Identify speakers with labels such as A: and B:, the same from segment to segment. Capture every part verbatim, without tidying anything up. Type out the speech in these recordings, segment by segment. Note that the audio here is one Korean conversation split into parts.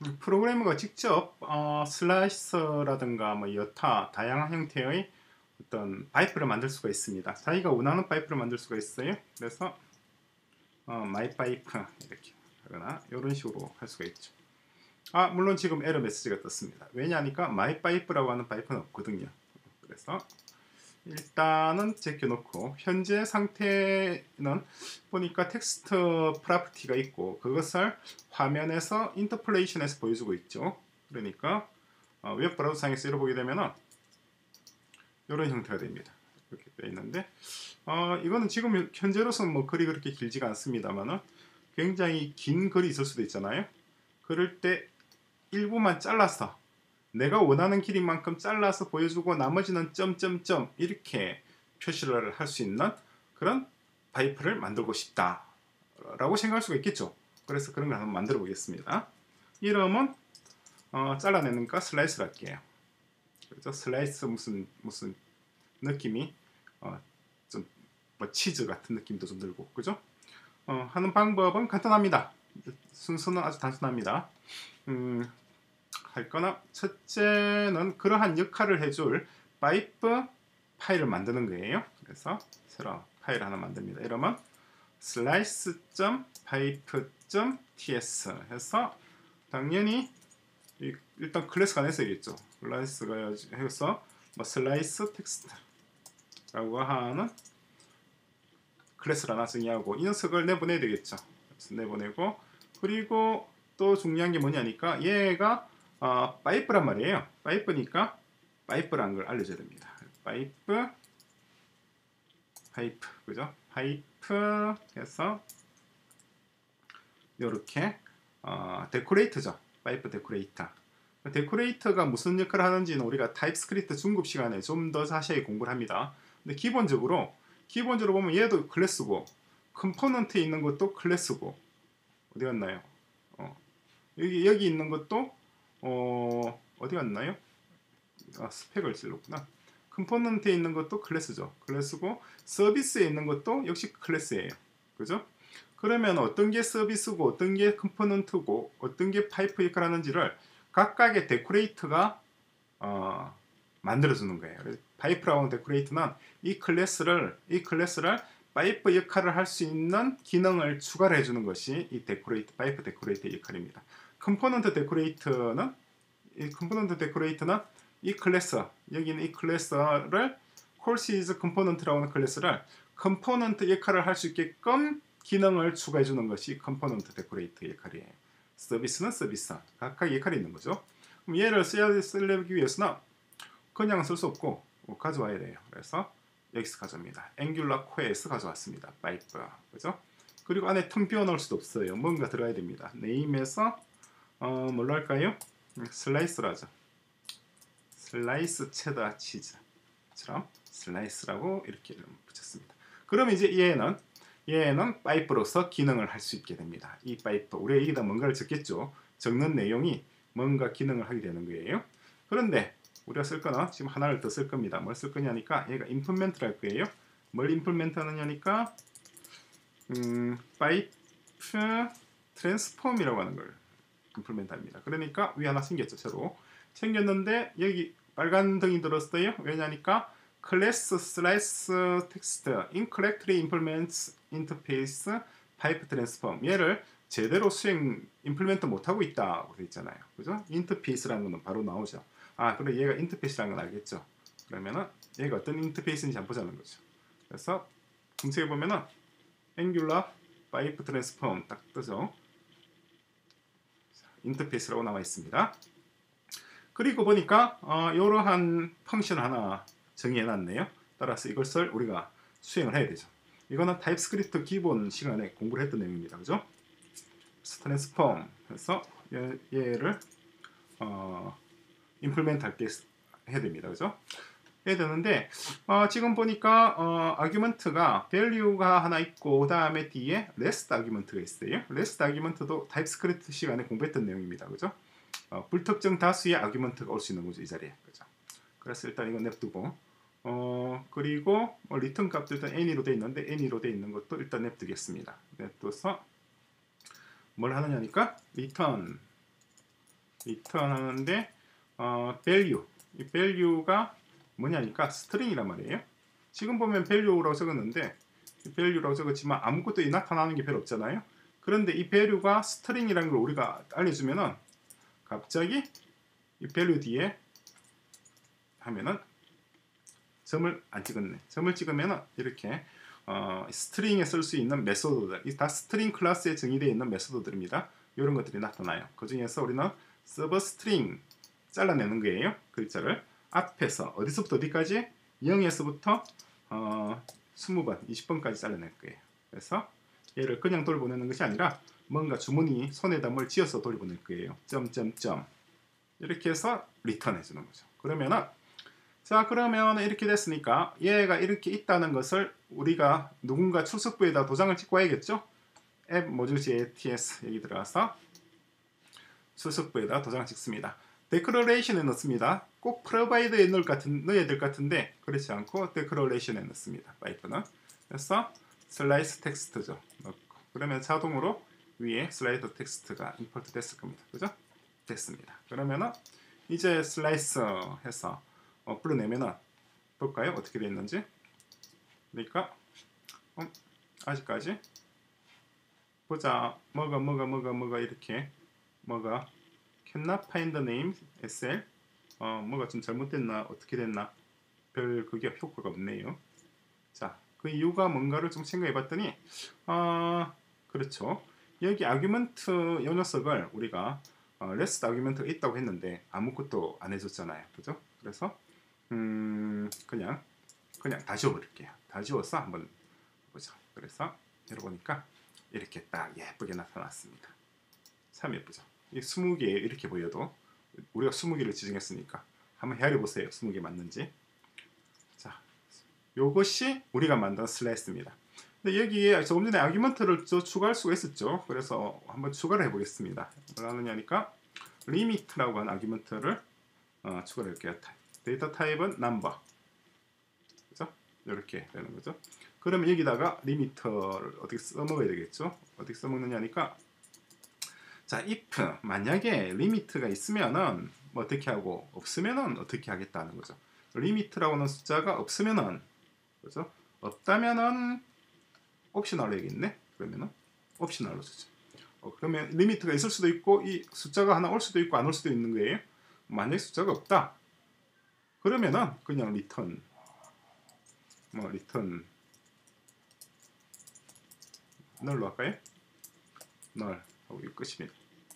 A: 프로그래머가 직접 어, 슬라이서라든가 뭐 여타 다양한 형태의 어떤 파이프를 만들 수가 있습니다. 자기가 원하는 파이프를 만들 수가 있어요. 그래서 어, 마이 파이프 이렇게 하거나 이런 식으로 할 수가 있죠. 아 물론 지금 에러 메시지가 떴습니다. 왜냐하니까 마이 파이프라고 하는 파이프는 없거든요. 그래서 일단은 제껴놓고 현재 상태는 보니까 텍스트 프로퍼티가 있고 그것을 화면에서 인터폴레이션에서 보여주고 있죠. 그러니까 어, 웹 브라우저상에서 열어보게 되면은 이런 형태가 됩니다. 이렇게 되어 있는데 어, 이거는 지금 현재로서는 뭐 글이 그렇게 길지가 않습니다만은 굉장히 긴 글이 있을 수도 있잖아요. 그럴 때 일부만 잘라서 내가 원하는 길이만큼 잘라서 보여주고 나머지는 점점점 이렇게 표시를 할 수 있는 그런 파이프를 만들고 싶다 라고 생각할 수가 있겠죠. 그래서 그런 걸 한번 만들어 보겠습니다. 이름은 어, 잘라내니까 슬라이스를 할게요. 그래서 슬라이스 무슨 무슨 느낌이 어, 좀 뭐 치즈 같은 느낌도 좀 들고 그죠? 어, 하는 방법은 간단합니다. 순서는 아주 단순합니다. 음, 할 거나 첫째는 그러한 역할을 해줄 파이프 파일을 만드는 거예요. 그래서 새로 파일 하나 만듭니다. 이러면 slice.pipe.ts 해서 당연히 일단 클래스가 내서야겠죠. 클래스가 해서 뭐 슬라이스 텍스트라고 하는 클래스를 하나 정의하고 이 녀석을 내보내야 되겠죠. 그래서 내보내고 그리고 또 중요한 게 뭐냐니까 얘가 어, 파이프란 말이에요. 파이프니까 파이프라는 걸 알려줘야 됩니다. 파이프 파이프 그죠? 파이프 해서 요렇게 어, 데코레이터죠. 파이프 데코레이터. 데코레이터가 무슨 역할을 하는지는 우리가 타입스크립트 중급 시간에 좀 더 자세히 공부를 합니다. 근데 기본적으로 기본적으로 보면 얘도 클래스고 컴포넌트에 있는 것도 클래스고 어디 갔나요? 어, 여기 여기 있는 것도 어, 어디 갔나요? 아, 스펙을 찔렀구나. 컴포넌트에 있는 것도 클래스죠. 클래스고 서비스에 있는 것도 역시 클래스예요. 그죠? 그러면 어떤 게 서비스고 어떤 게 컴포넌트고 어떤 게 파이프 역할을 하는지를 각각의 데코레이터가 어, 만들어주는 거예요. 파이프라고 하는 데코레이터는 이 클래스를 이 클래스를 파이프 역할을 할 수 있는 기능을 추가를 해주는 것이 이 데코레이터 파이프 데코레이터의 역할입니다. 컴포넌트 데코레이터는 이 컴포넌트 데코레이터는 이 클래스 여기는 이 클래스를 콜시즈 컴포넌트라고 하는 클래스를 컴포넌트 역할을 할 수 있게끔 기능을 추가해 주는 것이 컴포넌트 데코레이터 역할이에요. 서비스는 서비스 각각 역할이 있는 거죠. 그럼 얘를 써야 쓰려기 위해서는 그냥 쓸 수 없고 가져와야 돼요. 그래서 여기서 가져옵니다. 앵귤라 코에서 가져왔습니다. 파이프 그죠? 그리고 안에 틈 비워 넣을 수도 없어요. 뭔가 들어야 됩니다. 네임에서 어, 뭘로 할까요? 슬라이스로 하죠. 슬라이스 체다 치즈처럼 슬라이스라고 이렇게 붙였습니다. 그럼 이제 얘는 얘는 파이프로서 기능을 할 수 있게 됩니다. 이 파이프 우리가 여기다 뭔가를 적겠죠. 적는 내용이 뭔가 기능을 하게 되는 거예요. 그런데 우리가 쓸 거는 지금 하나를 더 쓸 겁니다. 뭘 쓸 거냐니까 얘가 임플멘트를 할 거예요. 뭘 임플멘트 하느냐니까 음, 파이프 트랜스폼이라고 하는 걸 임플멘트 합니다. 그러니까 위 하나 생겼죠. 새로 생겼는데 여기 빨간 등이 들었어요. 왜냐니까 클래스 슬라이스 텍스트 incorrectly implements interface pipe transform 얘를 제대로 수행 임플멘트 못하고 있다고 되어 있잖아요. 그죠? 인터페이스라는 거는 바로 나오죠. 아, 그래 얘가 인터페이스라는 건 알겠죠. 그러면은 얘가 어떤 인터페이스인지 한번 보자는 거죠. 그래서 검색해 보면은 Angular Pipe Transform 딱 뜨죠. 인터페이스라고 나와 있습니다. 그리고 보니까 어, 이러한 펑션 하나 정의해놨네요. 따라서 이것을 우리가 수행을 해야 되죠. 이거는 타입스크립트 기본 시간에 공부를 했던 내용입니다. 그죠? 트랜스폼 해서 얘, 얘를 어, 임플멘트 할게 해야 됩니다. 그죠? 해야 되는데 어, 지금 보니까 어, 아규먼트가 value가 하나 있고 그 다음에 뒤에 rest 아규먼트가 있어요. rest 아규먼트도 타입스크립트 시간에 공부했던 내용입니다. 그죠? 어, 불특정 다수의 아규먼트가 올 수 있는 거죠. 이 자리에. 그죠? 그래서 일단 이거 냅두고 어, 그리고 뭐 리턴 값도 일단 any로 돼 있는데 any로 돼 있는 것도 일단 냅두겠습니다. 냅둬서 뭘 하느냐니까 return 리턴 하는데 어, value 이 value가 뭐냐니까 스트링이란 말이에요. 지금 보면 value라고 적었는데 value라고 적었지만 아무것도 나타나는 게 별로 없잖아요. 그런데 이 value가 스트링이라는 걸 우리가 알려주면은 갑자기 이 value 뒤에 하면은 점을 안 찍었네. 점을 찍으면은 이렇게 어, 스트링에 쓸 수 있는 메소드들, 이 다 스트링 클래스에 정의되어 있는 메소드들입니다. 이런 것들이 나타나요. 그 중에서 우리는 서브 스트링 잘라내는 거예요. 글자를 앞에서 어디서부터 어디까지 영에서부터 어, 이십 번, 이십 번까지 잘라낼 거예요. 그래서 얘를 그냥 돌려보내는 것이 아니라 뭔가 주머니 손에다 뭘 지어서 돌려보낼 거예요. 점점점 이렇게 해서 리턴해 주는 거죠. 그러면은 자 그러면 이렇게 됐으니까 얘가 이렇게 있다는 것을 우리가 누군가 출석부에다 도장을 찍고 와야겠죠. 앱 모듈 제이티에스 여기 들어가서 출석부에다 도장을 찍습니다. 데클러레이션에 넣습니다. 꼭 프로바이드에 넣을 같은, 넣어야 될 것 같은데 그렇지 않고 데클러레이션에 넣습니다. 파이프는. 그래서 슬라이스 텍스트죠. 넣고 그러면 자동으로 위에 슬라이드 텍스트가 임포트 됐을 겁니다. 그죠? 됐습니다. 그러면은 이제 슬라이스 해서 어, 불러내면은 볼까요? 어떻게 됐는지. 그러니까 음, 아직까지 보자. 뭐가 뭐가 뭐가 뭐가 이렇게 뭐가 cannot find the name 에스엘 어, 뭐가 좀 잘못됐나 어떻게 됐나 별 그게 효과가 없네요. 자, 그 이유가 뭔가를 좀 생각해 봤더니 어, 그렇죠. 여기 아규먼트 요 녀석을 우리가 어, 레스트 아규먼트가 있다고 했는데 아무것도 안 해줬잖아요. 그죠? 그래서 음, 그냥 그냥 다 지워버릴게요. 다 지워서 한번 보죠. 그래서 열어보니까 이렇게 딱 예쁘게 나타났습니다. 참 예쁘죠. 이 스무 개 이렇게 보여도 우리가 스무 개를 지정했으니까 한번 헤아려 보세요. 스무 개 맞는지. 자, 요것이 우리가 만든 슬라이스입니다. 근데 여기에 조금 전에 아규먼트를 추가할 수가 있었죠. 그래서 한번 추가를 해보겠습니다. 뭘 하느냐니까 리미트라고 하는 아규먼트를 어, 추가를 할게요. 데이터 타입은 number. 그죠? 이렇게 되는 거죠. 그러면 여기다가 리미터를 어떻게 써먹어야 되겠죠? 어떻게 써먹느냐니까 자, if 만약에 리미트가 있으면은 뭐 어떻게 하고 없으면은 어떻게 하겠다는 거죠. 리미트라고 하는 숫자가 없으면은 그죠? 없다면은 옵셔널로 해야겠네. 그러면은 옵셔널로 쓰죠. 어, 그러면 리미트가 있을 수도 있고 이 숫자가 하나 올 수도 있고 안 올 수도 있는 거예요. 만약에 숫자가 없다. 그러면은 그냥 리턴 뭐 리턴 널로 할까요? 널 하고 이 끝입니다.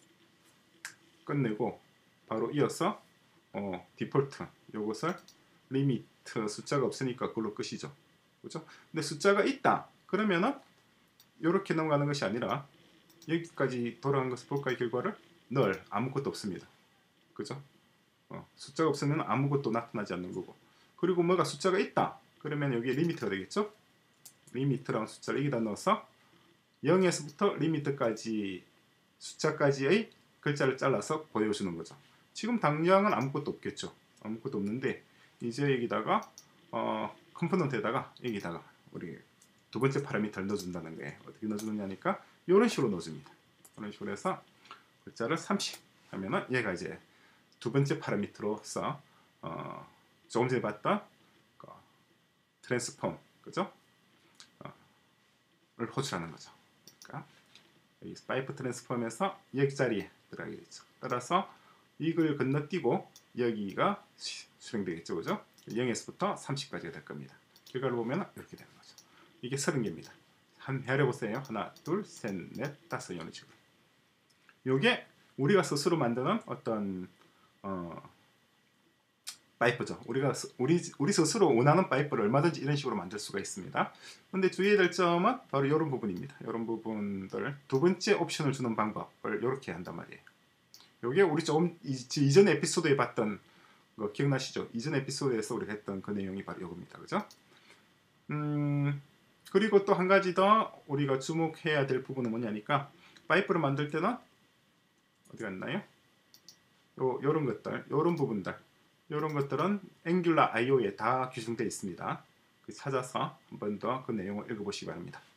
A: 끝내고 바로 이어서 어, 디폴트 요것을 리미트 숫자가 없으니까 그걸로 끝이죠. 그죠? 근데 숫자가 있다. 그러면은 이렇게 넘어가는 것이 아니라 여기까지 돌아간 것을 볼까요? 결과를 널 아무것도 없습니다. 그죠? 어, 숫자가 없으면 아무것도 나타나지 않는 거고. 그리고 뭐가 숫자가 있다. 그러면 여기에 리미트가 되겠죠? 리미트라는 숫자를 여기다 넣어서 영에서부터 리미트까지 숫자까지의 글자를 잘라서 보여주는 거죠. 지금 당장은 아무것도 없겠죠. 아무것도 없는데 이제 여기다가 어, 컴포넌트에다가 여기다가 우리 두 번째 파라미터를 넣어준다는 거예요. 어떻게 넣어주느냐니까 이런 식으로 넣어줍니다. 이런 식으로 해서 글자를 삼십 하면은 얘가 이제 두 번째 파라미터로서 어, 조금 전에 봤던 그, 트랜스폼 그죠? 어, 를 호출하는 거죠. 그러니까 여기 파이프 트랜스폼에서 여기 자리에 들어가게 되죠. 따라서 이걸 건너뛰고 여기가 수령되겠죠. 그죠? 영에서부터 삼십까지가 될 겁니다. 결과를 보면 이렇게 되는 거죠. 이게 서른 개입니다. 한 헤아려보세요. 하나, 둘, 셋, 넷, 다섯 이런 식으로. 요게 우리가 스스로 만드는 어떤 어, 파이프죠. 우리가 우리 우리 스스로 원하는 파이프를 얼마든지 이런 식으로 만들 수가 있습니다. 근데 주의해야 될 점은 바로 이런 부분입니다. 이런 부분들 두 번째 옵션을 주는 방법을 이렇게 한단 말이에요. 요게 우리 조금 이전 에피소드에 봤던 거 기억나시죠? 이전 에피소드에서 우리가 했던 그 내용이 바로 이겁니다. 그죠? 음, 그리고 또 한 가지 더 우리가 주목해야 될 부분은 뭐냐니까 파이프를 만들 때는 어디 갔나요? 요, 요런 것들, 요런 부분들 요런 것들은 앵귤러 아이오에 다 규정되어 있습니다. 찾아서 한 번 더 그 내용을 읽어보시기 바랍니다.